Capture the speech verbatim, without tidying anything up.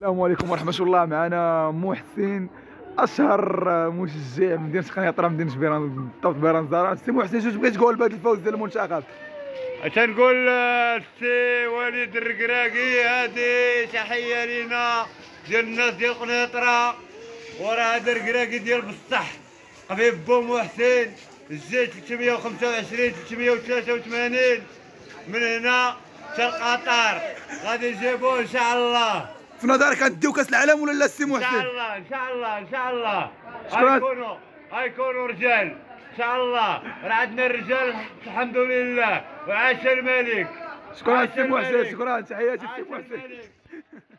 السلام عليكم ورحمة الله. معنا محسن أشهر مشجع من مدينة قنيطرة مدينة بيران بالضبط بيرانزاران. سي محسن، شنو تبغي تقول بهذا الفوز ديال المنتخب؟ تنقول السي وليد الركراكي هذه تحية لينا ديال الناس ديال قنيطرة، وراه هذا الركراكي ديال بصح حبيب بو محسن الزيت ثلاثمية وخمسة وعشرين ثلاثمية وثلاثة وثمانين من هنا حتى لقطر غادي نجيبوه ان شاء الله. في نظرك غنديو كاس العالم ولا لا السي محسن؟ ان شاء الله ان شاء الله ان شاء الله شكرا. غيكونوا غيكونوا رجال ان شاء الله. راه عندنا الرجال الحمد لله، وعاش الملك. شكرا السي محسن، شكرا، تحياتي السي محسن.